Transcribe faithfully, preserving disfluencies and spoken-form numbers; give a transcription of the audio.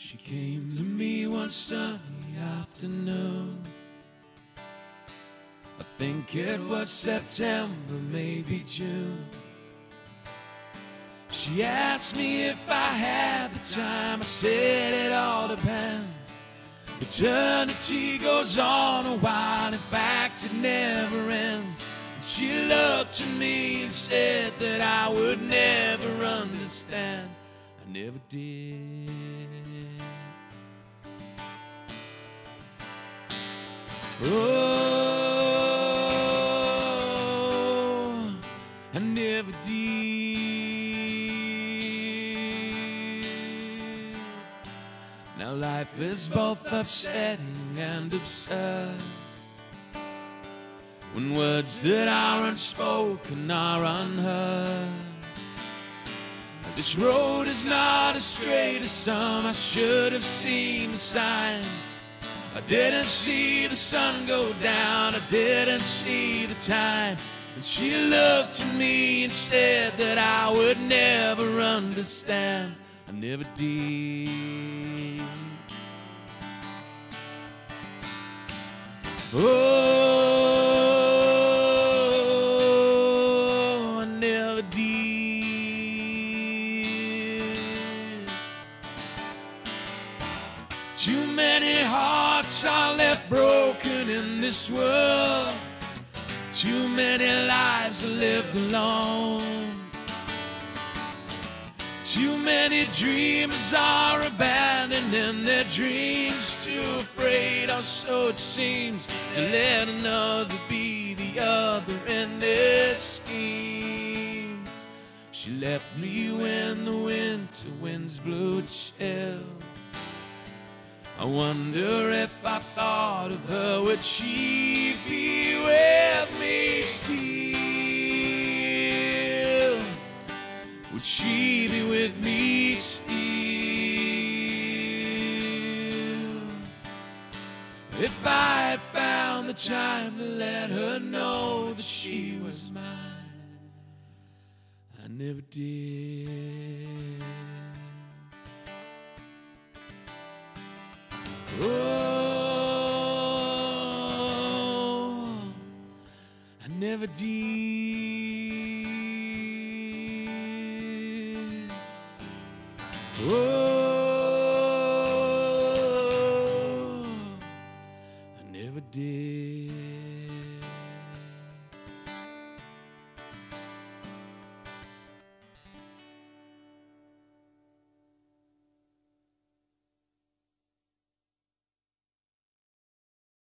She came to me one sunny afternoon. I think it was September, maybe June. She asked me if I had the time. I said it all depends. Eternity goes on a while, in fact it never ends. And she looked at me and said that I would never understand. I never did. Oh, I never did. Now life is both upsetting and absurd when words that are unspoken are unheard. This road is not as straight as some. I should have seen the signs. I didn't see the sun go down, I didn't see the time. And she looked at me and said that I would never understand. I never did. Oh, I never did. Too many hearts are left broken in this world. Too many lives are lived alone. Too many dreamers are abandoning their dreams, too afraid, or so it seems, to let another be the other in their schemes. She left me when the winter winds blew a chill. I wonder if I thought of her, would she be with me still? Would she be with me still? If I had found the time to let her know that she was mine, I never did. Oh, I never did. Oh, I never did.